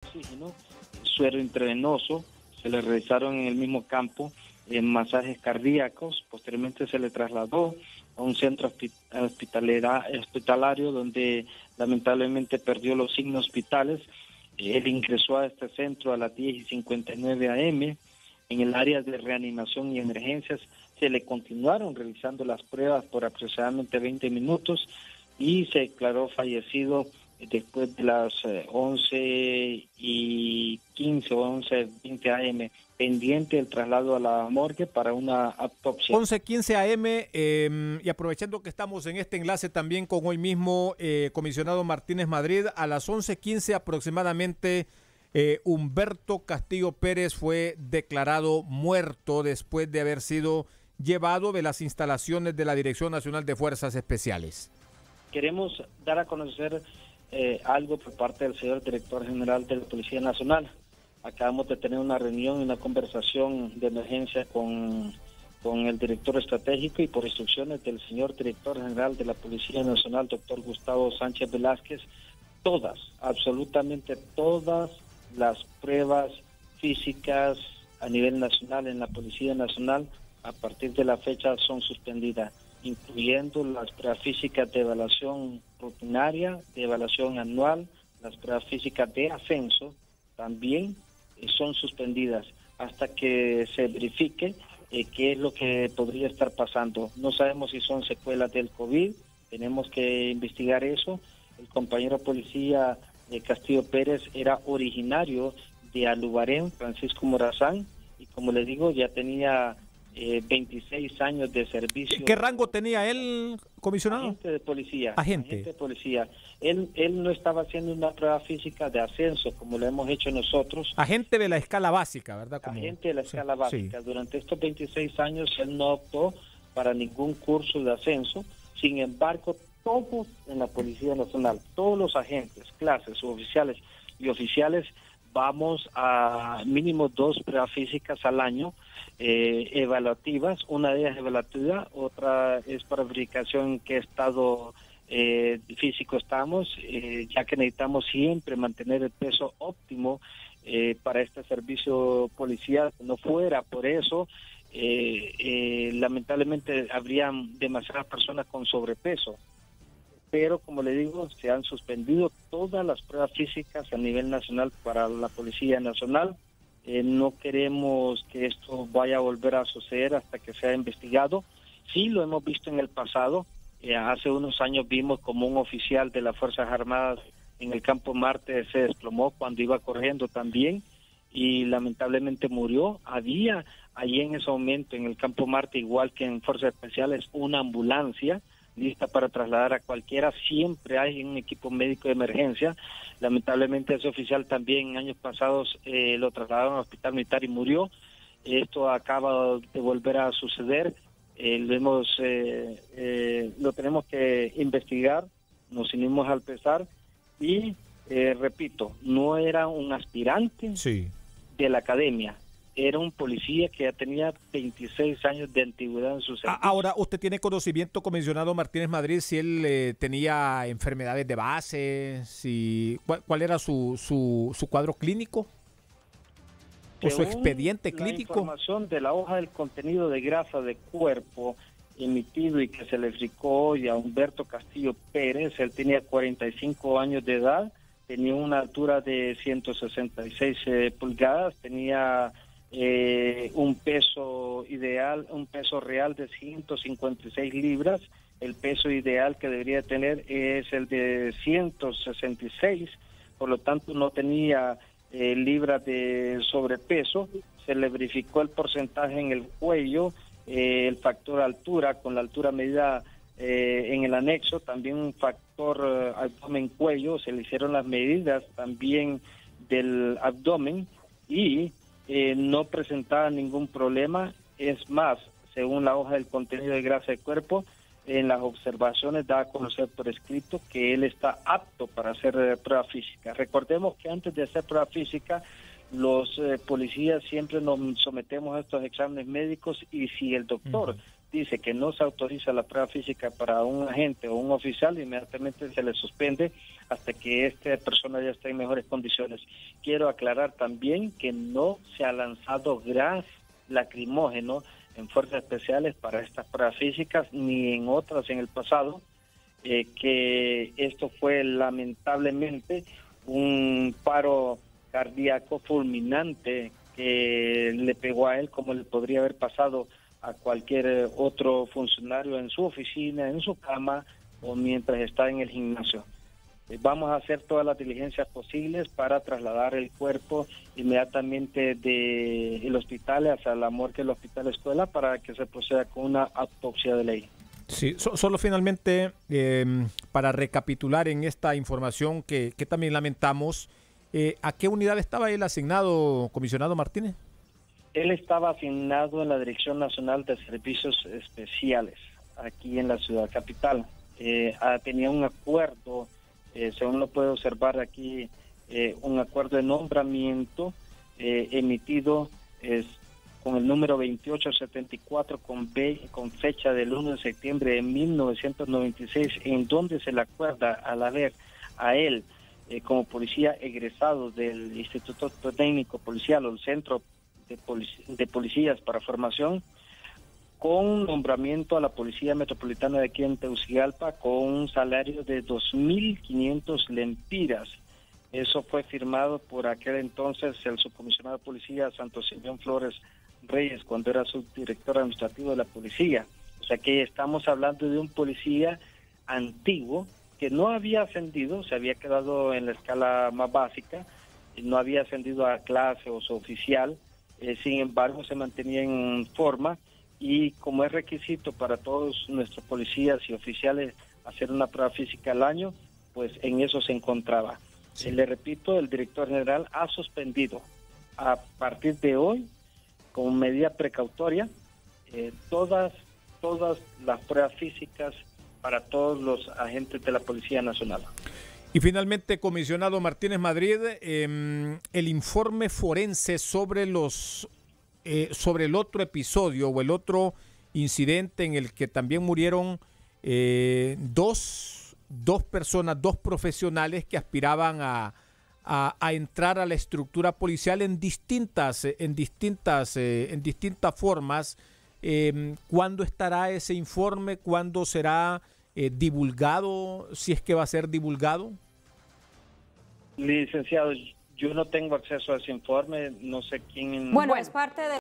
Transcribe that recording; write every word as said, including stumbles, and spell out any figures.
oxígeno, suero intravenoso, se le realizaron en el mismo campo eh, masajes cardíacos, posteriormente se le trasladó a un centro hospitalario donde lamentablemente perdió los signos vitales. Él ingresó a este centro a las diez y cincuenta y nueve a eme. En el área de reanimación y emergencias se le continuaron realizando las pruebas por aproximadamente veinte minutos y se declaró fallecido después de las once y quince o once veinte a eme, pendiente el traslado a la morgue para una autopsia. once quince a eme, eh, y aprovechando que estamos en este enlace también con hoy mismo, eh, comisionado Martínez Madrid, a las once quince aproximadamente, eh, Humberto Castillo Pérez fue declarado muerto después de haber sido llevado de las instalaciones de la Dirección Nacional de Fuerzas Especiales. Queremos dar a conocer eh, algo por parte del señor director general de la Policía Nacional. Acabamos de tener una reunión y una conversación de emergencia con, con el director estratégico y por instrucciones del señor director general de la Policía Nacional, doctor Gustavo Sánchez Velázquez, todas, absolutamente todas las pruebas físicas a nivel nacional en la Policía Nacional a partir de la fecha son suspendidas, incluyendo las pruebas físicas de evaluación rutinaria, de evaluación anual, las pruebas físicas de ascenso también eh, son suspendidas hasta que se verifique eh, qué es lo que podría estar pasando. No sabemos si son secuelas del COVID, tenemos que investigar eso. El compañero policía eh, Castillo Pérez era originario de Alubarén, Francisco Morazán, y como le digo, ya tenía Eh, veintiséis años de servicio. ¿Qué rango tenía él, comisionado? Agente de policía. Agente. Agente de policía. Él, él no estaba haciendo una prueba física de ascenso como lo hemos hecho nosotros. Agente de la escala básica, ¿verdad? Como... Agente de la escala sí, básica. Sí. Durante estos veintiséis años él no optó para ningún curso de ascenso. Sin embargo, todos en la Policía Nacional, todos los agentes, clases, oficiales y oficiales, vamos a mínimo dos pruebas físicas al año, eh, evaluativas. Una de ellas evaluativa, otra es para verificación en qué estado eh, físico estamos, eh, ya que necesitamos siempre mantener el peso óptimo eh, para este servicio policial. No fuera por eso, eh, eh, lamentablemente habrían demasiadas personas con sobrepeso. Pero como le digo, se han suspendido todas las pruebas físicas a nivel nacional para la Policía Nacional. Eh, no queremos que esto vaya a volver a suceder hasta que sea investigado. Sí lo hemos visto en el pasado. Eh, hace unos años vimos como un oficial de las Fuerzas Armadas en el Campo Marte se desplomó cuando iba corriendo también y lamentablemente murió. Había allí en ese momento en el Campo Marte, igual que en Fuerzas Especiales, una ambulancia lista para trasladar a cualquiera. Siempre hay un equipo médico de emergencia. Lamentablemente ese oficial también en años pasados eh, lo trasladaron al hospital militar y murió. Esto acaba de volver a suceder. Eh, lo hemos eh, eh, lo tenemos que investigar. Nos unimos al pesar y eh, repito, no era un aspirante sí. de la academia. Era un policía que ya tenía veintiséis años de antigüedad en su servicio. Ahora, ¿usted tiene conocimiento, comisionado Martínez Madrid, si él eh, tenía enfermedades de base? Si, ¿cuál, cuál era su, su, su cuadro clínico? ¿O su expediente clínico? La información de la hoja del contenido de grasa de cuerpo emitido y que se le explicó hoy a Humberto Castillo Pérez, él tenía cuarenta y cinco años de edad, tenía una altura de ciento sesenta y seis eh, pulgadas, tenía... Eh, un peso ideal, un peso real de ciento cincuenta y seis libras. El peso ideal que debería tener es el de ciento sesenta y seis, por lo tanto no tenía eh, libras de sobrepeso. Se le verificó el porcentaje en el cuello, eh, el factor altura con la altura medida eh, en el anexo, también un factor eh, abdomen-cuello. Se le hicieron las medidas también del abdomen y Eh, no presentaba ningún problema. Es más, según la hoja del contenido de grasa de cuerpo, en las observaciones da a conocer por escrito que él está apto para hacer eh, prueba física. Recordemos que antes de hacer prueba física, los eh, policías siempre nos sometemos a estos exámenes médicos y si el doctor uh-huh. dice que no se autoriza la prueba física para un agente o un oficial, inmediatamente se le suspende hasta que esta persona ya esté en mejores condiciones. Quiero aclarar también que no se ha lanzado gas lacrimógeno en fuerzas especiales para estas pruebas físicas ni en otras en el pasado, eh, que esto fue lamentablemente un paro cardíaco fulminante que le pegó a él, como le podría haber pasado a cualquier otro funcionario en su oficina, en su cama o mientras está en el gimnasio. Vamos a hacer todas las diligencias posibles para trasladar el cuerpo inmediatamente del hospital hacia la morgue del Hospital Escuela para que se proceda con una autopsia de ley. Sí, so, solo finalmente, eh, para recapitular en esta información que, que también lamentamos, eh, ¿a qué unidad estaba él asignado, comisionado Martínez? Él estaba asignado en la Dirección Nacional de Servicios Especiales, aquí en la ciudad capital. Eh, ah, tenía un acuerdo, eh, según lo puede observar aquí, eh, un acuerdo de nombramiento eh, emitido eh, con el número veintiocho setenta y cuatro con, B, con fecha del uno de septiembre de mil novecientos noventa y seis, en donde se le acuerda al haber a él eh, como policía egresado del Instituto Técnico Policial o el Centro de, Polic- de Policías para Formación, con nombramiento a la Policía Metropolitana de aquí en Tegucigalpa con un salario de dos mil quinientos lempiras. Eso fue firmado por aquel entonces el subcomisionado de Policía Santo Simeón Flores Reyes, cuando era subdirector administrativo de la policía. O sea que estamos hablando de un policía antiguo que no había ascendido, se había quedado en la escala más básica, no había ascendido a clase o suboficial, eh, sin embargo se mantenía en forma, y como es requisito para todos nuestros policías y oficiales hacer una prueba física al año, pues en eso se encontraba. Sí. Le repito, el director general ha suspendido a partir de hoy, como medida precautoria, eh, todas, todas las pruebas físicas para todos los agentes de la Policía Nacional. Y finalmente, comisionado Martínez Madrid, eh, el informe forense sobre los eh, sobre el otro episodio o el otro incidente en el que también murieron eh, dos, dos personas, dos profesionales que aspiraban a A, a entrar a la estructura policial en distintas, en distintas, eh, en distintas formas. Eh, ¿Cuándo estará ese informe? ¿Cuándo será eh, divulgado? Si es que va a ser divulgado. Licenciado, yo no tengo acceso a ese informe, no sé quién. Bueno, es parte de